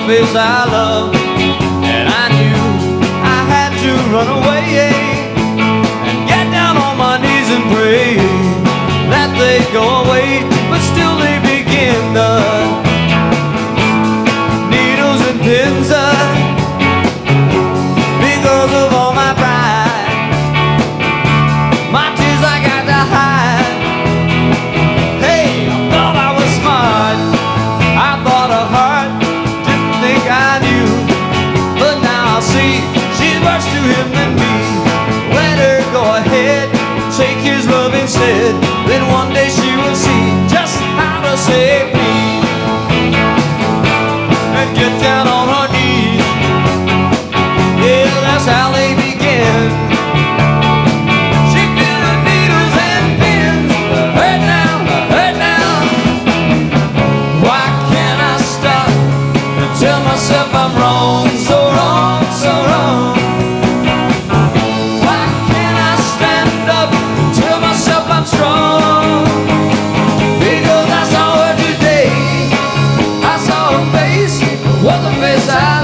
face I love. And I knew I had to run away and get down on my knees and pray that they'd go away. But still they begin, the needles and pins, because of all my pride, my tears I got to hide. Hey, I thought I was smart, I thought her heart, didn't think I knew. But now I see she's worse to him than me. Let her go ahead, take his love instead. Then one day she will see just how to say please and get down on her knees. Yeah, that's how they begin. She feels the needles and pins, hurt now, hurt now. Why can't I stop and tell myself I'm wrong, so wrong, so wrong? Why can't I stand up and tell myself I'm strong? Because I saw her today, I saw her face, was a face I